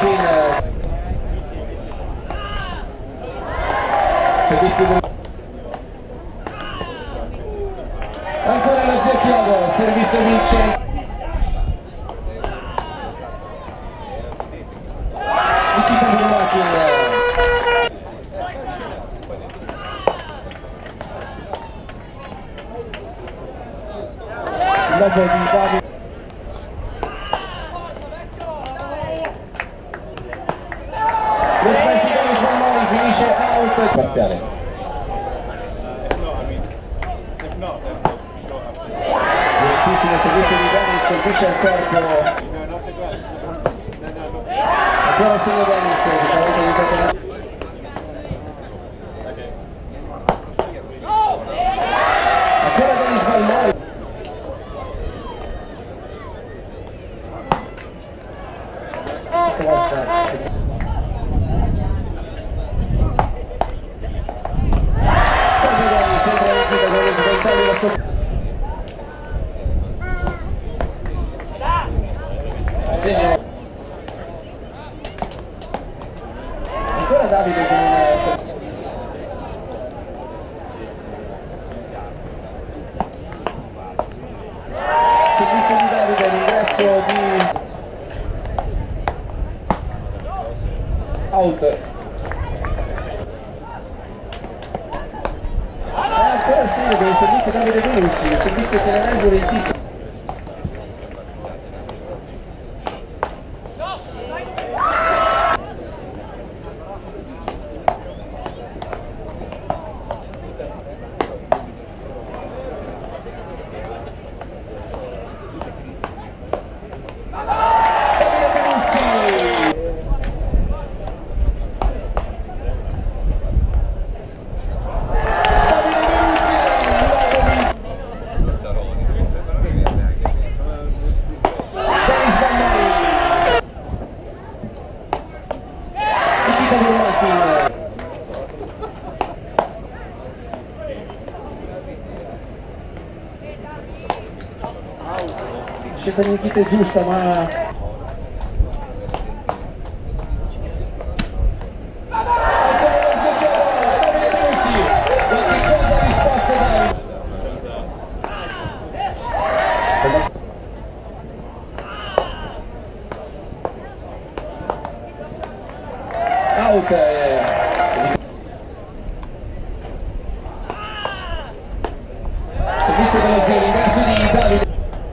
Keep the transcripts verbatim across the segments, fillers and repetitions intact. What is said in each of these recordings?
Burmakin. Servizio del... Ancora lo zio Chiodo, servizio vincente. Nikita Burmakin. Il lobo di Davide. Lo smash di Dennis Valmori finisce out. Parziale. Direttissimo servizio di Dennis, colpisce il corpo. Ancora il segno Dennis, questa volta aiutato da... Ancora Dennis Valmori. Questa volta salve Dennis, entra in Nikita con le svoltali da sopra. Segno. Ancora Davide con un servizio di Davide, l'ingresso di out. E ancora il segno del servizio Davide Benussi, il servizio che non è violentissimo. Scelta di Nikita è giusta, ma ancora lo zio Chiodo, Davide Benussi, e che cosa risposta Davide? Out. Servizio dello zio, l'ingresso di Davide.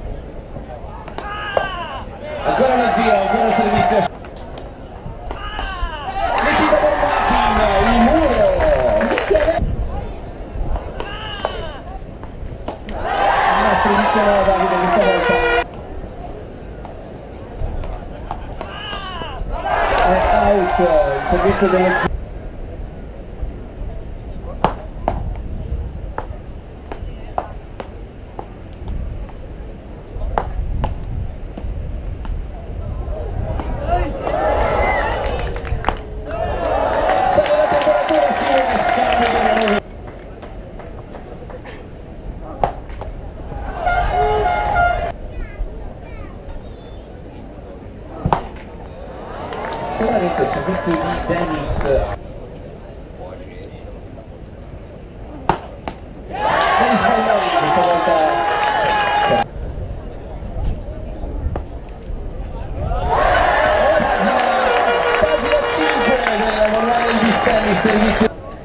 Ancora lo zio, ancora il servizio. Nikita Burmakin, il muro. Il nostro dice no Davide questa volta. È out, il servizio dello zio. Ancora dentro il servizio di Dennis. Dennis Valmori questa volta. Pagina, pagina cinque del manuale del Bistenni, servizio.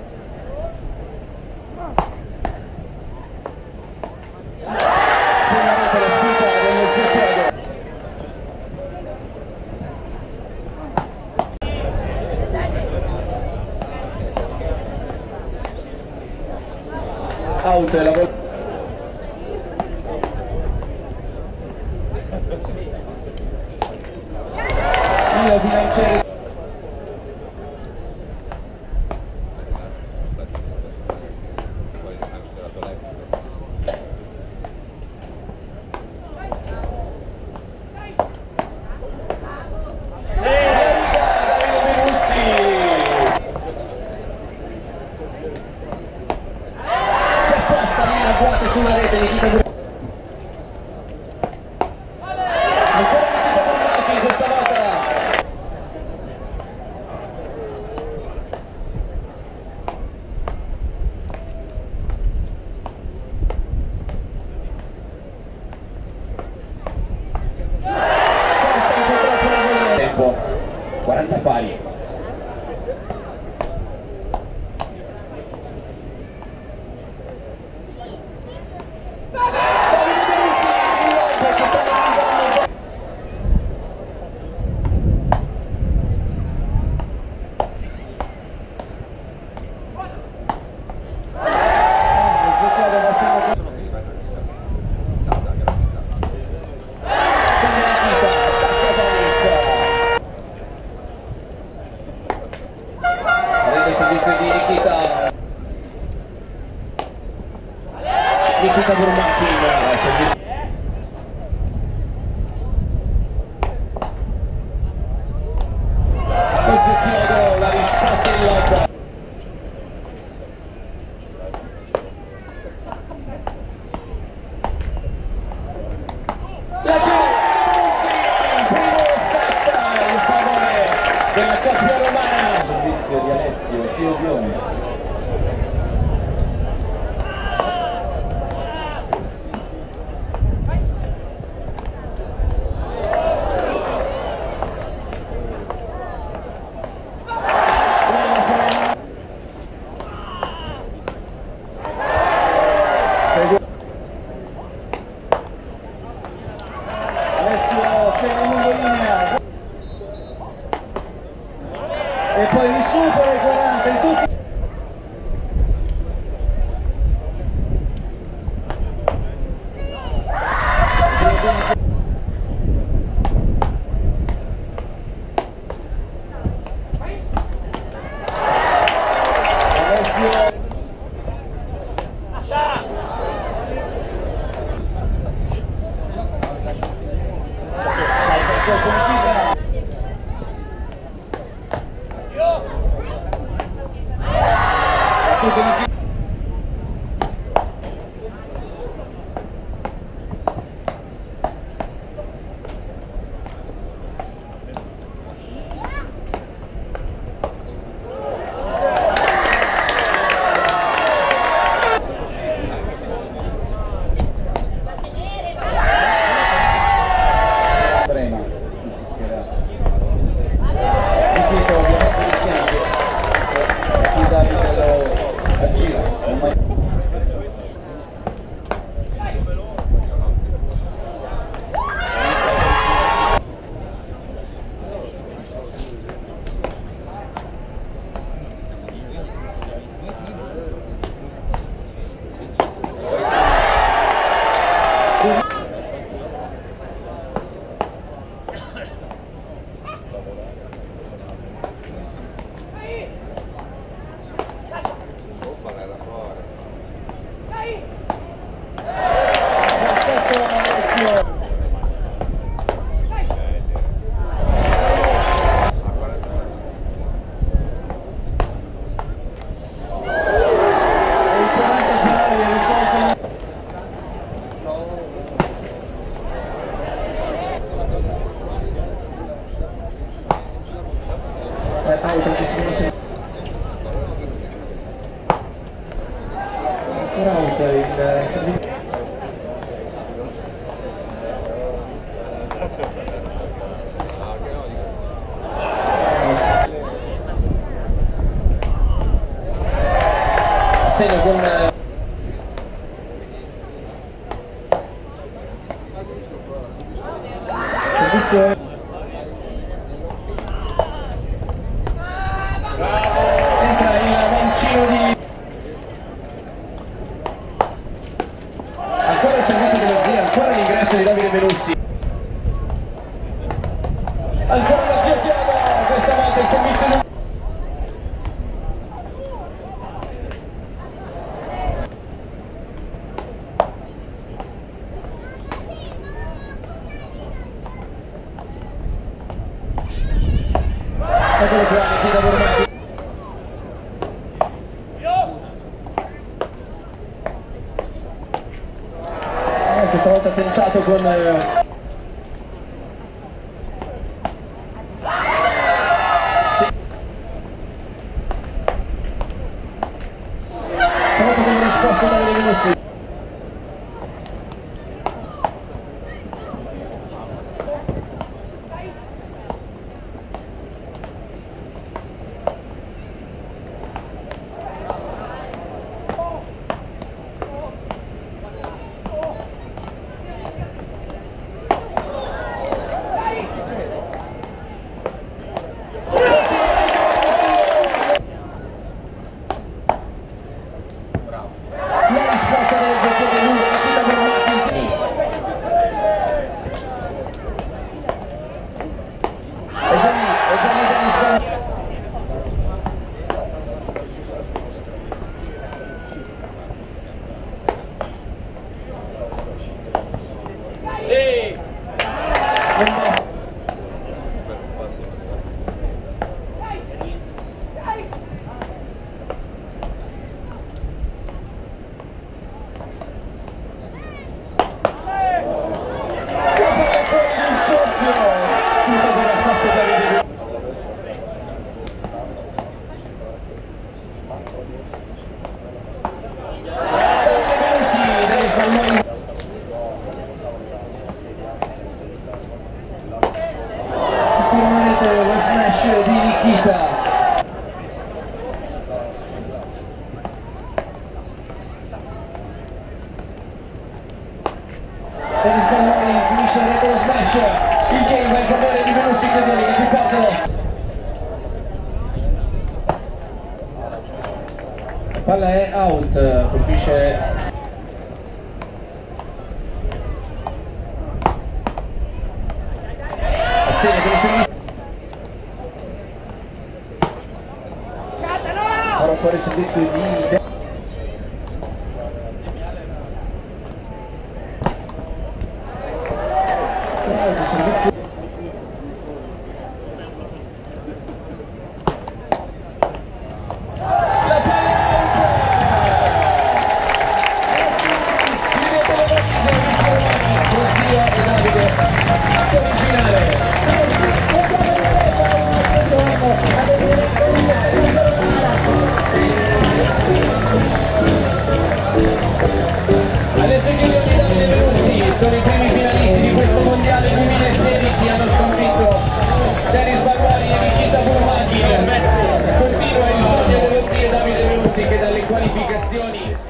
Out la volta. Io bilanciere. Sulla rete Nikita Burmakin. Ancora Nikita Burmakin questa volta. King, servizio. Chiodo, la risposta in lotta. La chiude, primo set in favore della coppia romana. Servizio di Alessio Chiobion. Alessio scende in lungolinea e poi li supera i quaranta in tutti. Alessio out anche secondo se ancora out il servizio. Segno con servizio entra il mancino di ancora il servizio dello zio, ancora l'ingresso di Davide Benussi, ancora lo zio Chiodo, questa volta il servizio di eccolo qua, Nikita Bormati. Eh, questa volta tentato con eh... sì. Stavolta con risposta da Benussi. Scusa cosa ha fatto Davide Venusi, Dennis Valmori. Si ferma lo smash di Nikita. Dennis Valmori finisce a rete lo smash, il game va in favore di Venusi Chiodini che si portano. La palla è out, colpisce a segno per il servizio. Ora fuori il servizio di servizio. La palla out! Chiudete le valigie, amici romani, Prozio e Davide sono in finale. Adesso i giocatori di Davide Venusi sono i primi finalisti di questo mondiale duemilasedici, hanno sconfitto Dennis Valmori e Nikita Burmagin. Continua il sogno dello zio Davide Venusi che dalle qualificazioni